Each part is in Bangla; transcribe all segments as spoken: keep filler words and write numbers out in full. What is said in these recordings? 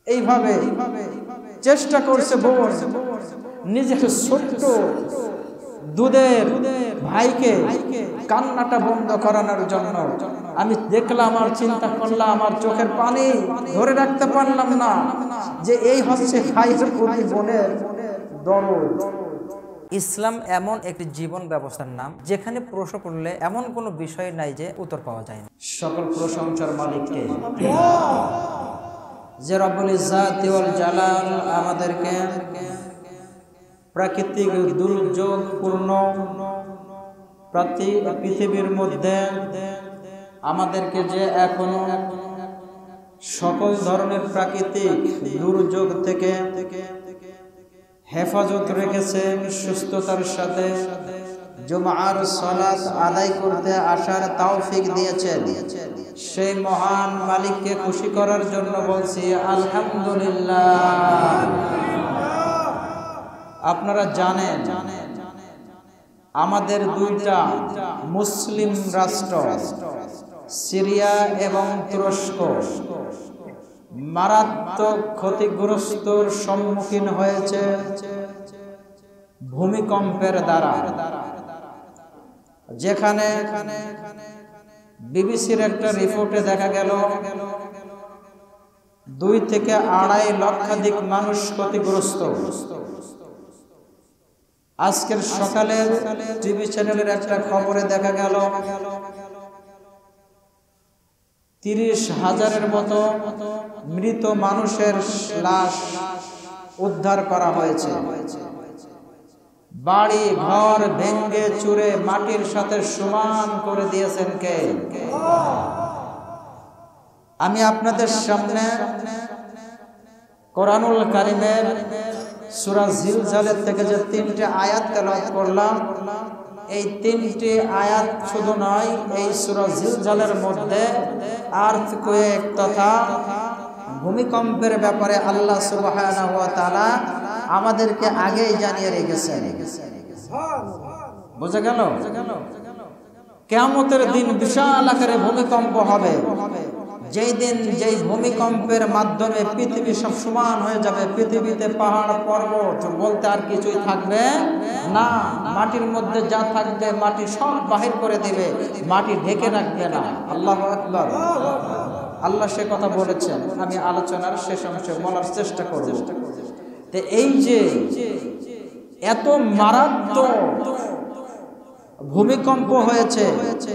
এইভাবে চেষ্টা করছে বোন নিজের ছোট্ট দুধের ভাইকে কান্নাটা বন্ধ করানোর জন্য। আমি দেখলাম আর চিন্তা করলাম, আমার চোখের পানি ধরে রাখতে পারলাম না যে এই হচ্ছে ভাইয়ের প্রতি বোনের দরদ। ইসলাম এমন একটি জীবন ব্যবস্থার নাম যেখানে প্রশ্ন করলে এমন কোনো বিষয় নাই যে উত্তর পাওয়া যায় না। সকল প্রশংসার মালিককে, যে রব্বুল ইজ্জাত ওয়াল জালাল আমাদেরকে প্রাকৃতিক দুর্যোগ পূর্ণ পৃথিবীর মধ্যে আমাদেরকে যে এখনো সকল ধরনের প্রাকৃতিক দুর্যোগ থেকে হেফাজত রেখেছেন, সুস্থতার সাথে জুমার সালাত আদায় করতে আসার তৌফিক দিয়েছেন, সেই মহান মালিককে খুশি করার জন্য বলছি আলহামদুলিল্লাহ। আপনারা জানেন আমাদের দুইটা মুসলিম রাষ্ট্র সিরিয়া এবং তুরস্ক মারাত্মক ক্ষতিগ্রস্তর সম্মুখীন হয়েছে ভূমিকম্পের দ্বারা, যেখানে বিবিসির একটা রিপোর্টে দেখা গেল দুই থেকে আড়াই লক্ষাধিক মানুষ ক্ষতিগ্রস্ত। আজকের সকালের টিভি চ্যানেলের একটা খবরে দেখা গেল তিরিশ হাজারের মতো মৃত মানুষের লাশ উদ্ধার করা হয়েছে। বাড়ি ঘর ভেঙ্গে চুরে মাটির সাথে সমান করে দিয়েছেন কে? আমি আপনাদের সামনে কোরআনুল কারীমের সূরা জিলজালের থেকে যে তিনটে আয়াত তেলাওয়াত করলাম, এই তিনটি আয়াত শুধু নয়, এই সূরা জিলজালের মধ্যে আর্থকুয়েক তথা ভূমিকম্পের ব্যাপারে আল্লাহ সুবহানাহু ওয়া তাআলা আমাদেরকে আগেই জানিয়ে রেখেছেন। বুঝা গেল? কিয়ামতের দিন বিশাল আকারে ভূমিকম্প হবে, যেই দিন যেই ভূমিকম্পের মাধ্যমে পৃথিবী সব সমান হয়ে যাবে। পৃথিবীতে পাহাড় পর্বত বলতে আর কিছুই থাকবে না, মাটির মধ্যে যা থাকবে মাটি সব বাহির করে দিবে, মাটি ঢেকে রাখবে না। আল্লাহু আকবার। আল্লাহ সে কথা বলেছেন। আমি আলোচনার শেষ অংশে বলার চেষ্টা করব। তো এই যে এত মারাত্মক ভূমিকম্প হয়েছে,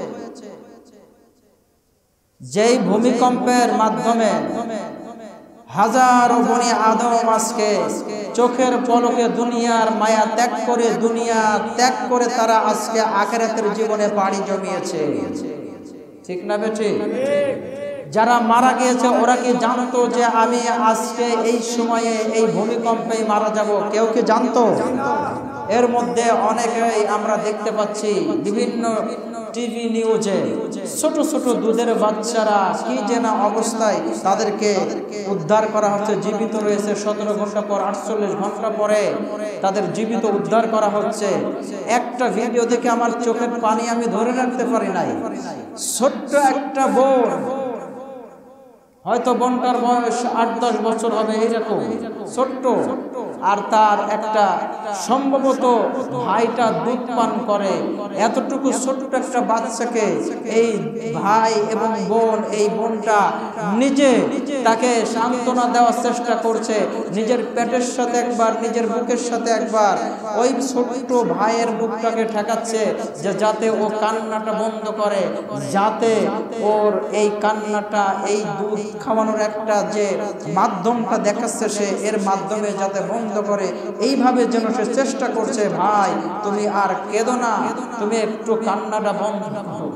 যেই ভূমিকম্পের মাধ্যমে হাজারো বনি আদম আজকে চোখের পলকে দুনিয়ার মায়া ত্যাগ করে দুনিয়া ত্যাগ করে তারা আজকে আখিরাতের জীবনে পাড়ি জমিয়েছে। ঠিক না বেঠিক? যারা মারা গিয়েছে ওরা কি জানতো যে আমি আজকে এই সময়ে এই ভূমিকম্পে মারা যাব? কেউ কি জানতো? এর মধ্যে অনেকেই আমরা দেখতে পাচ্ছি বিভিন্ন টিভি নিউজে ছোট ছোট দুধের বাচ্চারা কি যে না অবস্থায় তাদেরকে উদ্ধার করা হচ্ছে, জীবিত রয়েছে। সতেরো ঘন্টা পর আটচল্লিশ ঘন্টা পরে তাদের জীবিত উদ্ধার করা হচ্ছে। একটা ভিডিও দেখে আমার চোখের পানি আমি ধরে রাখতে পারি নাই। ছোট্ট একটা বোন, হয়তো বোনটার বয়স আট দশ বছর হবে, এইরকম ছোট্ট, আর তার একটা সম্ভবত ভাইটা দুধ পান করে। এতটুকু ছোট্ট একটা বাচ্চাকে এই ভাই এবং বোন, এই বোনটা নিজে তাকে সান্ত্বনা দেওয়ার চেষ্টা করছে, নিজের পেটের সাথে একবার, নিজের বুকের সাথে একবার ওই ছোট্ট ভাইয়ের বুকটাকে ঠেকাচ্ছে যে যাতে ও কান্নাটা বন্ধ করে, যাতে ওর এই কান্নাটা, এই দুধ খাওয়ানোর একটা যে মাধ্যমটা দেখাচ্ছে সে, এর মাধ্যমে যাতে বন্ধ করে। এইভাবে যেন সে চেষ্টা করছে, ভাই তুমি আর কেঁদো না, তুমি একটু কান্নাটা বন্ধ করো।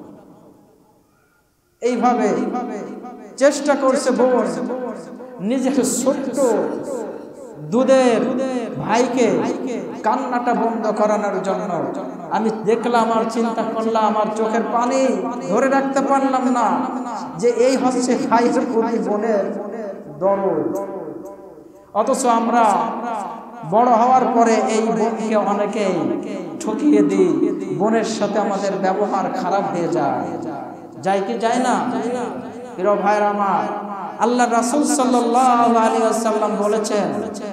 এইভাবে চেষ্টা করছে বোন নিজের ছোট্ট দুধের ভাইকে কান্নাটা বন্ধ করানোর জন্য। আমি দেখলাম আর চিন্তা করলাম, আমার চোখের পানি ধরে রাখতে পারলাম না যে এই হচ্ছে ভাইয়ের প্রতি বোনের দরদ। অথচ আমরা বড় হওয়ার পরে এই বোনকে অনেকেই ঠকিয়ে দিই, বোনের সাথে আমাদের ব্যবহার খারাপ হয়ে যায়। যায় কি যায় না? প্রিয় ভাইরা আমার, আল্লাহ রাসূল সাল্লাল্লাহু আলাইহি ওয়াসাল্লাম বলেছেন,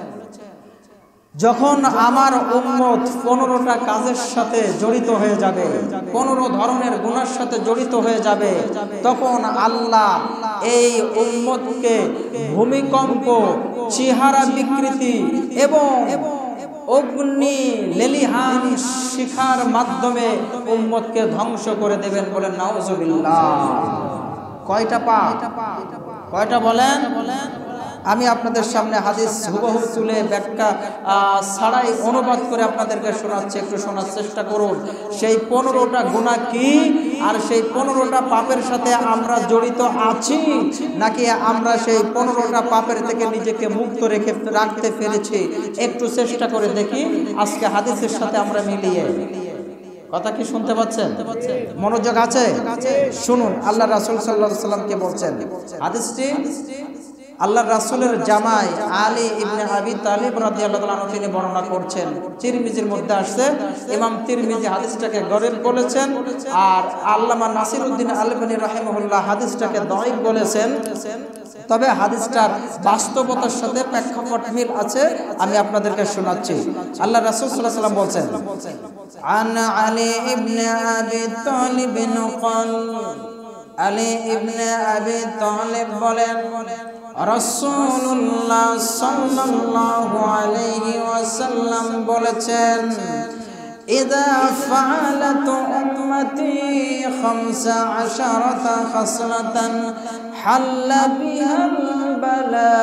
যখন আমার উম্মত পনেরোটা কাজের সাথে জড়িত হয়ে যাবে, পনেরো ধরনের গুনার সাথে জড়িত হয়ে যাবে, তখন আল্লাহ এই উম্মতকে ভূমিকম্প, চেহারা বিকৃতি এবং অগ্নি লেলিহান শিখার মাধ্যমে উম্মতকে ধ্বংস করে দেবেন। বলেন নাউজুবিল্লাহ। কয়টা পা? কয়টা বলেন? আমি আপনাদের সামনে হাদিস হুবহু তুলে ব্যাখ্যা ছাড়াই অনুবাদ করে আপনাদেরকে শোনাচ্ছি, একটু শোনার চেষ্টা করুন। সেই পনেরোটা গুনাহ কি, আর সেই পনেরোটা পাপের সাথে আমরা জড়িত আছি নাকি আমরা সেই পনেরোটা পাপের থেকে নিজেকে মুক্ত রেখে রাখতে পেরেছি, একটু চেষ্টা করে দেখি আজকে হাদিসের সাথে আমরা মিলিয়ে। কথা কি শুনতে পাচ্ছেন? মনোযোগ আছে? শুনুন, আল্লাহ রাসূল সাল্লাল্লাহু আলাইহি ওয়াসাল্লাম কে বলছেন। হাদিসটি আল্লাহ রাসূলের জামাই আলী ইবনে আবি তালিব রাদিয়াল্লাহু তাআলা আনহু তিনি বর্ণনা করছেন। তিরমিজির মধ্যে আসছে। ইমাম তিরমিজি হাদিসটাকে গরীব বলেছেন, আর আল্লামা নাসিরউদ্দিন আলবানী রাহিমাহুল্লাহ হাদিসটাকে দাঈফ বলেছেন। তবে হাদিসটার বাস্তবতার সাথে প্রেক্ষাপট মিল আছে, আমি আপনাদেরকে শোনাচ্ছি। আল্লাহ রাসূল সাল্লাল্লাহু আলাইহি ওয়াসাল্লাম বলছেন, আন আলী ইবনে আবি তালিব ক্বাল, আলী ইবনে আবি তালিব বলেন, রাসূলুল্লাহ সাল্লাল্লাহু আলাইহি ওয়াসাল্লাম বলেছেন, ইযা ফাআলাত উম্মতি খামসা আশারাতা খাসলাতান হাল্লা বিহাল বালা,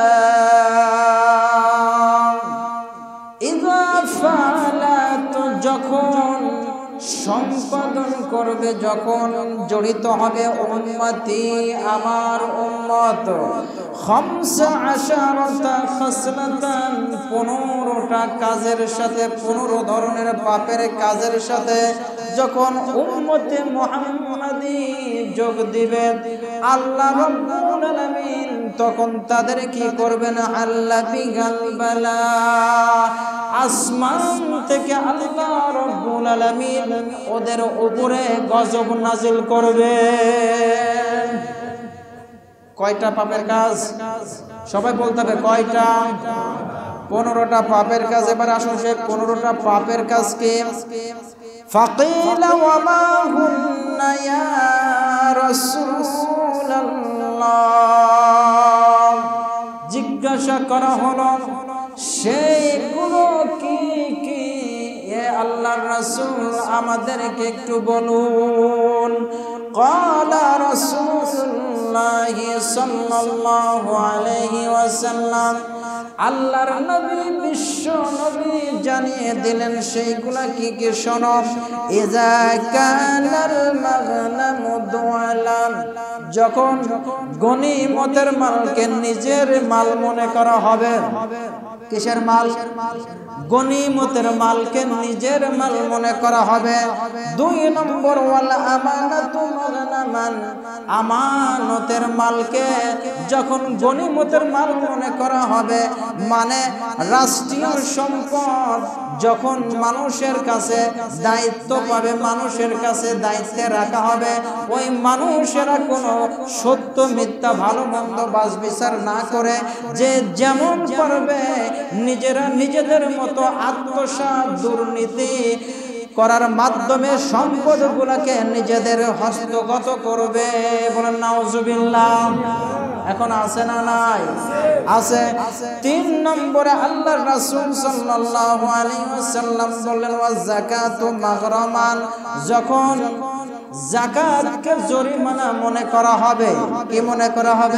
ইযা ফাআলাত যখন সম্পাদন করবে, যখন জড়িত হবে উম্মতি আমার উম্মত, খামসা আশারাতা খাসলাতান পনেরোটা কাজের সাথে, পনেরো ধরনের পাপের কাজের সাথে যখন উম্মতে মুহাম্মাদি যোগ দিবে আল্লাহ রাব্বুল আলামিন তখন তাদের কি করবেন? আল্লাহ বিগাল বালা, আসমান থেকে আল্লাহ রাব্বুল আলামিন ওদের উপরে গজব নাজিল করবে। কয়টা পাপের কাজ? সবাই বলতে হবে কয়টা? পনেরোটা পাপের কাজ। এবার আসুন সেই পনেরোটা পাপের কাজ কি? ফাকিলা ওয়া মা হুন্না ইয়া রাসূলুল্লাহ, জিজ্ঞাসা করা হলো সেইগুলো কি কি এ আল্লাহর রাসূল আমাদেরকে একটু বলুন। ক্বালা রাসূলুল্লাহ সাল্লাল্লাহু আলাইহি ওয়াসাল্লাম, আল্লাহর নবী বিশ্ব নবী জানিয়ে দিলেন সেইগুলা কি কি শোনো। ইযা কানাল মাগনামু দুআলান, যখন গনিমতের মালকে নিজের মাল মনে করা হবে। কিসের মাল? গনিমতের মালকে নিজের মাল মনে করা হবে। দুই নম্বর ওয়াল আমানাতু মাগনামান, আমানতের মালকে যখন গনিমতের মাল মনে করা হবে, মানে রাষ্ট্রীয় সম্পদ যখন মানুষের কাছে দায়িত্ব পাবে, মানুষের কাছে দায়িত্বে রাখা হবে, ওই মানুষেরা কোনো সত্য মিথ্যা ভালো মন্দ বাছ বিচার না করে যে যেমন পারবে নিজেরা নিজেদের মতো আত্মসাৎ দুর্নীতি করার মাধ্যমে সম্পদগুলোকে নিজেদের হস্তগত করবে। বলেন নাউজুবিল্লাহ। এখন আছে না নাই? আছে। তিন নম্বরে আল্লাহর রাসূল সাল্লাল্লাহু আলাইহি ওয়াসাল্লাম বললেন, ওয়া যাকাতু মাগরামান, যখন যাকাতকে জরিমানা মনে করা হবে। কি মনে করা হবে?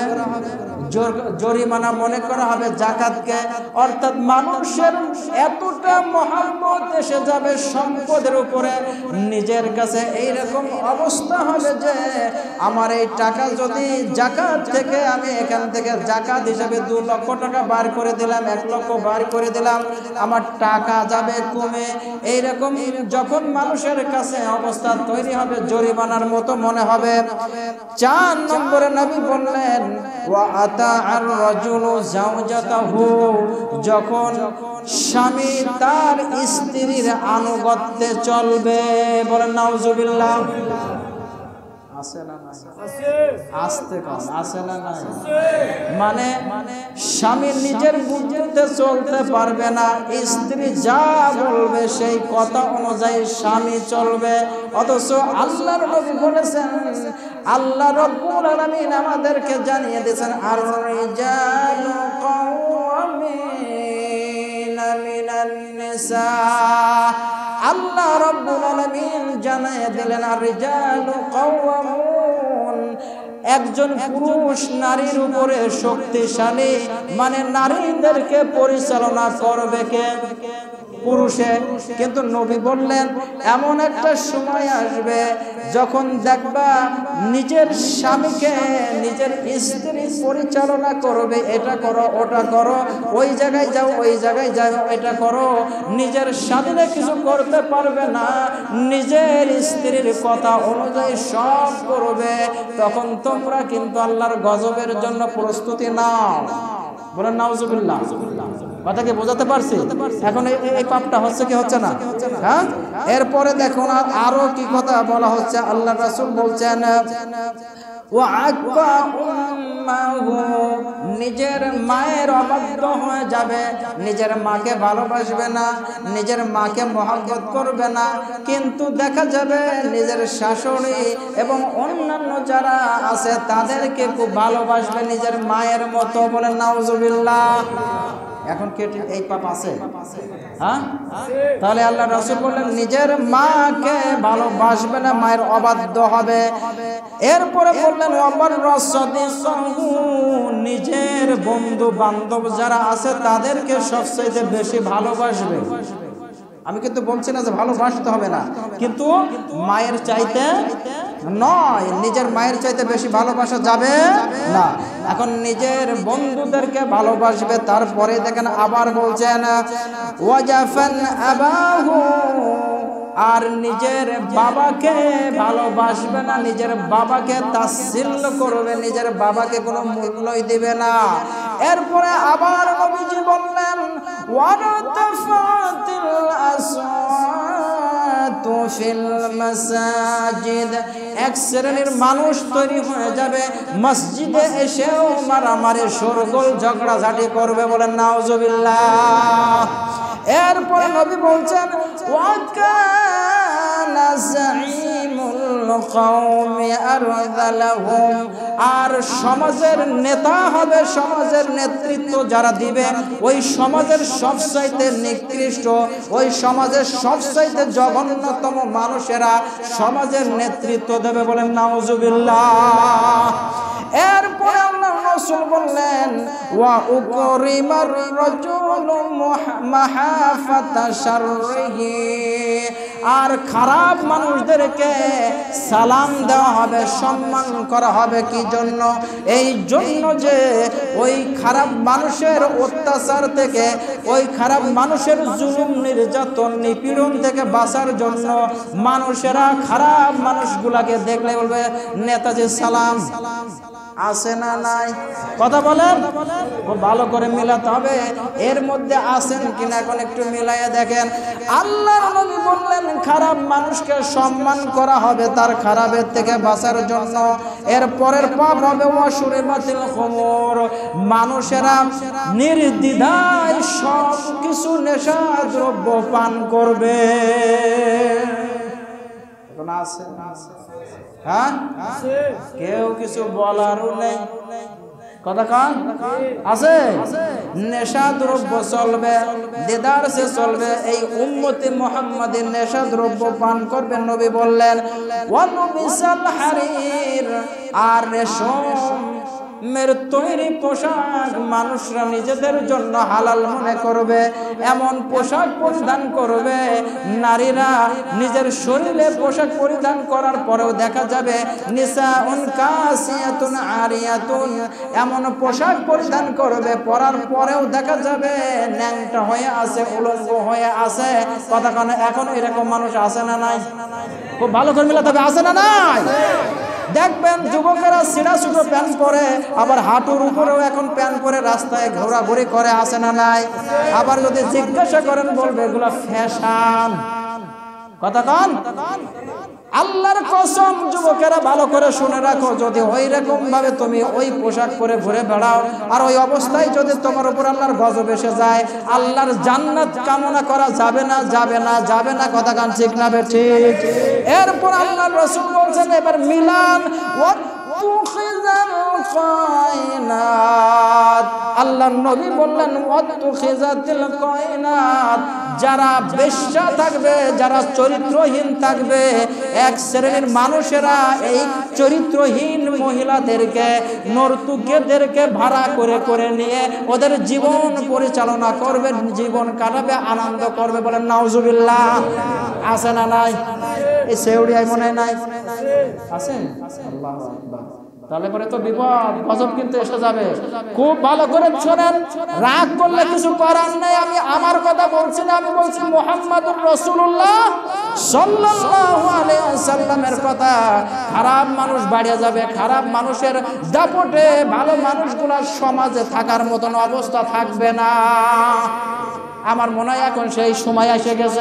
জরিমানা মনে করা হবে যাকাতকে। অর্থাৎ মানুষের এতটা মহব্বত এসে যাবে সম্পদের উপরে, নিজের কাছে এইরকম অবস্থা হবে যে আমার এই টাকা যদি যাকাত থেকে আমি এখান থেকে যাকাত হিসাবে দু লক্ষ টাকা বার করে দিলাম, এক লক্ষ বার করে দিলাম, আমার টাকা যাবে কমে। এইরকম যখন মানুষের কাছে অবস্থা তৈরি হবে জরিমানার মতো মনে হবে। চার নম্বরে নবী বললেন, ওয়া আতা আর রাজুলু যাওজাতাহু, যখন স্বামী তার স্ত্রীর আনুগত্যে চলবে। বলেন নাউজুবিল্লাহ। আছে না নাই? আসতে কম আছে না নাই? মানে স্বামী নিজের বুদ্ধিতে চলতে পারবে না, স্ত্রী যা বলবে সেই কথা অনুযায়ী স্বামী চলবে। অথচ আল্লাহর নবী বলেছেন, আল্লাহ রাব্বুল আলামিন আমাদেরকে জানিয়ে দিয়েছেন, আর রিজালু কাওয়ামিনা মিনান নিসা। আল্লাহ রাব্বুল আলামিন জানিয়ে দিলেন, আর রিজালু কাওয়ামুন, একজন পুরুষ নারীর উপরে শক্তিশালী, মানে নারীদেরকে পরিচালনা করবে কে? পুরুষে। কিন্তু নবী বললেন এমন একটা সময় আসবে যখন দেখবা নিজের স্বামীকে নিজের স্ত্রী পরিচালনা করবে, এটা করো ওটা করো, ওই জায়গায় যাও ওই জায়গায় যাও, এটা করো, নিজের স্বাধীনে কিছু করতে পারবে না, নিজের স্ত্রীর কথা অনুযায়ী সব করবে। তখন তোমরা কিন্তু আল্লাহর গজবের জন্য প্রস্তুতি নাও। বলেন নাউজুবিল্লাহ। কথা কি বোঝাতে পারছি? এখন এই পাপটা হচ্ছে কি হচ্ছে না? হ্যাঁ, এরপরে দেখুন আরো কি কথা বলা হচ্ছে। আল্লাহ রাসূল বলছেন, নিজের মায়ের অবাধ্য হয়ে যাবে, নিজের মাকে ভালোবাসবে না, নিজের মাকে মহব্বত করবে না, কিন্তু দেখা যাবে নিজের শাশুড়ি এবং অন্যান্য যারা আছে তাদেরকে খুব ভালোবাসবে নিজের মায়ের মতো। বলেন নাউজুবিল্লাহ। এখন কে এই পাপ আছে? হ্যাঁ, তাহলে আল্লাহ রাসূল বললেন নিজের মাকে ভালোবাসবে না, মায়ের অবাধ্য হবে। এরপরে বললেন ওয়াবার রাসদিসাহু, নিজের বন্ধু বান্ধব যারা আছে তাদেরকে সবচেয়ে বেশি ভালোবাসবে। আমি কিন্তু বলছি না যে ভালোবাসতে হবে না, কিন্তু মায়ের চাইতে নয়, নিজের মায়ের চাইতে বেশি ভালোবাসা যাবে না। এখন নিজের বন্ধুদেরকে ভালোবাসবে। তারপরে দেখেন আবার বলছেন ওয়াজাফান আবাহু, আর নিজের বাবাকে ভালোবাসবে না, নিজের বাবাকে তাচ্ছিল্য করবে, নিজের বাবাকে কোনো মূল্যই দিবে না। এরপরে আবার নবীজি বললেন ওয়ারতাফাতিল আসওয়াতু ফিল মাসাজিদ, এক শ্রেণীর মানুষ তৈরি হয়ে যাবে মসজিদে এসেও মারামারি শোরগোল ঝগড়াঝাটি করবে। বলেন নাউজুবিল্লাহ। এরপরে নবী বলছেন ওয়াকানা যাঈমুল কওমি আরযালাহুম, আর সমাজের নেতা হবে, সমাজের নেতৃত্ব যারা দিবে ওই সমাজের সবচাইতে নিকৃষ্ট, ওই সমাজের সবচাইতে জঘন্যতম মানুষেরা সমাজের নেতৃত্ব দেবে। বলেন নাউজুবিল্লাহ। এরপরে আল্লাহ রাসূল বললেন ওয়া উকরিমার রাজুলু মাহাফাতা শাররিহি, আর খারাপ মানুষদেরকে সালাম দেওয়া হবে, সম্মান করা হবে। কি জন্য? এই জন্য যে ওই খারাপ মানুষের অত্যাচার থেকে, ওই খারাপ মানুষের জুলুম নির্যাতন নিপীড়ন থেকে বাঁচার জন্য মানুষেরা খারাপ মানুষগুলাকে দেখলে বলবে নেতাজি সালাম। আছে না নাই? কথা বলেন, ভালো করে মিলাতে হবে। এর মধ্যে আছেন কিনা এখন একটু মিলাইয়া দেখেন। আল্লাহর নবী বললেন খারাপ মানুষকে সম্মান করা হবে তার খারাপের থেকে বাঁচার জন্য। এর পরের পাপ হবে ওয়াশুরিবাতিল খুমুর, মানুষেরা নির্দ্বিধায় সব কিছু নেশা দ্রব্য পান করবে। এখন আছে? হ্যাঁ, কেউ কিছু বলারও নেই। কথা কান আছে? নেশা দ্রব্য চলবে, দেদার সে চলবে। এই উম্মতে মুহাম্মাদের নেশা দ্রব্য পান করবেন। নবী বললেন ওয়ালুবিসাল হারির, আর রেশম মের তৈরি পোশাক মানুষরা নিজেদের জন্য হালাল মনে করবে, এমন পোশাক পরিধান করবে। নারীরা নিজের শরীরে পোশাক পরিধান করার পরেও দেখা যাবে নিসাউন কাসিয়াতুন আরিয়াতুন, এমন পোশাক পরিধান করবে পরার পরেও দেখা যাবে ন্যাংটা হয়ে আছে, উলঙ্গ হয়ে আছে। কথা কানে এখন এরকম মানুষ আছে না নাই? খুব ভালো করে মিলাতে হবে, আছে না নাই? দেখবেন যুবকেরা সিনা ছোট প্যান্ট পরে, আবার হাঁটুর উপরেও এখন প্যান্ট পরে রাস্তায় ঘোরাঘুরি করে, আছে না নাই? আবার যদি জিজ্ঞাসা করেন বলবে এগুলা ফ্যাশন। কথা কন, আল্লাহর কসম যুবকেরা ভালো করে শুনে রাখো, যদি ওই রকম ভাবে তুমি ওই পোশাক পরে ঘুরে বেড়াও আর ওই অবস্থায় যদি তোমার উপর আল্লাহর গজব এসে যায়, আল্লাহর জান্নাত কামনা করা যাবে না, যাবে না, যাবে না। কথা কান ঠিক না বে ঠিক? এরপর আল্লাহর রাসূল বলছেন এবার মিলান আল্লাহ নবী বললেন যারা বেশ্যা থাকবে, যারা চরিত্রহীন থাকবে, এক শ্রেণীর মানুষেরা এই চরিত্রহীন মহিলাদেরকে, নর্তকীদেরকে ভাড়া করে করে নিয়ে ওদের জীবন পরিচালনা করবে, জীবন কাটাবে, আনন্দ করবে। বলেন নাউজুবিল্লাহ। আছে না নাই? এই সেউড়িয়ায় মনে নাই আছে? আল্লাহু আকবার। তাহলে পরে তো বিপদ, গজব কিন্তু এসে যাবে। খুব ভালো করে শোনেন, রাগ করলে কিছু করার নাই। আমি আমার কথা বলছি না, আমি বলছি মুহাম্মাদুর রাসূলুল্লাহ সাল্লাল্লাহু আলাইহি ওয়াসাল্লামের কথা। খারাপ মানুষ বাড়িয়ে যাবে, খারাপ মানুষের দাপটে ভালো মানুষগুলোর সমাজে থাকার মতন অবস্থা থাকবে না। আমার মনে হয় এখন সেই সময় এসে গেছে।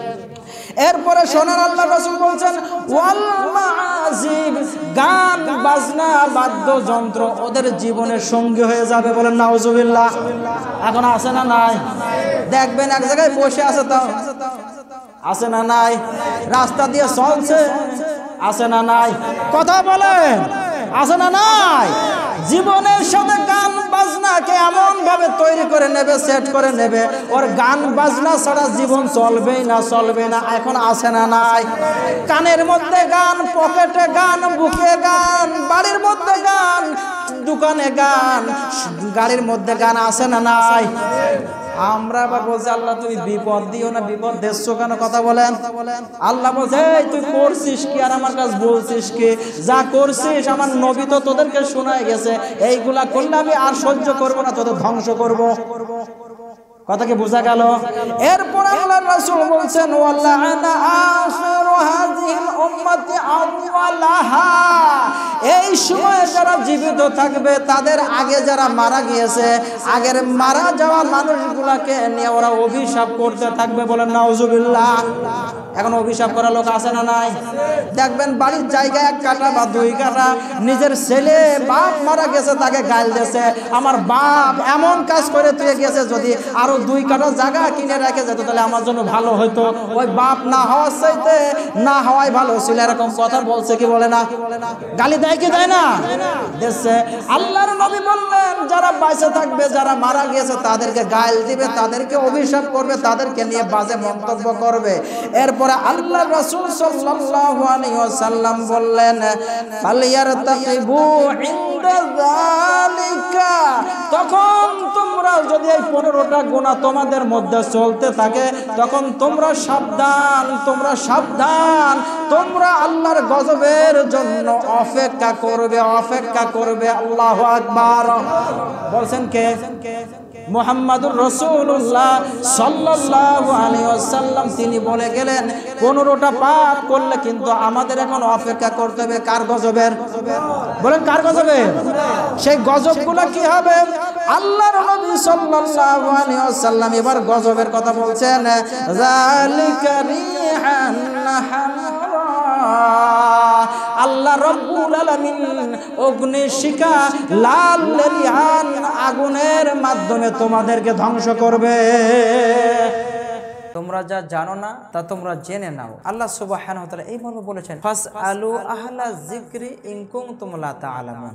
এরপরে শোনেন, আল্লাহ রাসূল বলছেন ওয়াল মাআজিব, গান বাজনা বাদ্যযন্ত্র ওদের জীবনের সঙ্গী হয়ে যাবে। বলেন নাউজুবিল্লাহ। এখন আছে না নাই? দেখবেন এক জায়গায় বসে আছে, তো আছে না নাই? রাস্তা দিয়ে চলছে, আছে না নাই? কথা বলেন, আছে না নাই? জীবনের সাথে গান বাজনাকে এমন ভাবে তৈরি করে নেবে, সেট করে নেবে, ওর গান বাজনা ছাড়া জীবন চলবেই না, চলবে না। এখন আছে না নাই? কানের মধ্যে গান, পকেটে গান, বুকে গান, বাড়ির মধ্যে গান, দোকানে গান, গাড়ির মধ্যে গান, আছে না নাই? আমরা আবার বলছি আল্লাহ তুমি বিপদ দিও না, বিপদ দেশো কেন? কথা বলেন। আল্লাহ বলছে এই তুই করছিস কি আর আমার কাছে বলছিস কি? যা করছিস আমার নবী তো তোদেরকে শোনায় গেছে, এইগুলা করলে আমি আর সহ্য করব না, তোদের ধ্বংস করব। কথা কি বোঝা গেল? এরপর আল্লাহর রাসূল বলছেন ওয়াল্লানা আখিরু হাযিহিল উম্মতি আওয়ালাহা, এই সময়ে যারা জীবিত থাকবে তাদের আগে যারা মারা গিয়েছে, আগের মারা যাওয়া মানুষগুলাকে নিয়ে ওরা অভিশাপ করতে থাকবে। বলেন নাউজুবিল্লাহ। এখন অভিশাপ করা লোক আছে না নাই? দেখবেন বাড়ির জায়গা এক কাঠা বা দুই কাঠা, নিজের ছেলে বাপ মারা গেছে তাকে গাল দিয়েছে, আমার বাপ এমন কাজ করে তুই গেছে, যদি আরো দুই কাঠা জায়গা কিনে রেখে যেত তাহলে আমার জন্য ভালো হইতো। ওই বাপ না হওয়ার চাইতে না হওয়াই ভালো ছিল, এরকম কথা বলছে কি বলে না? গালি দেয় কি দেয় না? দেশে আল্লাহর নবী বললেন যারা বেঁচে থাকবে, যারা মারা গিয়েছে তাদেরকে গাল দিবে, তাদেরকে অভিশাপ করবে, তাদেরকে নিয়ে বাজে মন্তব্য করবে। এরপরে আল্লাহর রাসূল সাল্লাল্লাহু আলাইহি ওয়াসাল্লাম বললেন ফালিয়ারতাকিবু ইনদা যালিকা, তখন তোমরা যদি এই পনেরোটা গুনাহ তোমাদের মধ্যে চলতে থাকে তখন তোমরা সাবধান, তোমরা সাবধান, তোমরা আল্লাহর গজবের জন্য অপেক্ষা করবে, অপেক্ষা করবে। আল্লাহু আকবার। বলছেন কে? মুহাম্মাদুর রাসূলুল্লাহ সাল্লাল্লাহু আলাইহি ওয়াসাল্লাম। তিনি বলে গেলেন পনেরোটা পাপ করলে কিন্তু আমাদের এখন অপেক্ষা করতে হবে কার গজবের? বলেন কার গজবের? সেই গজবগুলো কি হবে? আল্লাহর নবী সাল্লাল্লাহু আলাইহি ওয়াসাল্লাম এবার গজবের কথা বলছেন, যালিকা রিহান হামরা, আল্লাহ রাব্বুল আলামিন অগ্নিশিখা লাল লেলিহান আগুনের মাধ্যমে তোমাদেরকে ধ্বংস করবে। তোমরা যা জানো না তা তোমরা জেনে নাও। আল্লাহ সুবহানাহু ওয়া তাআলা এইভাবে বলেছেন ফাসআলু আহলা যিকরি ইন কুনতুম লা তা'লামুন।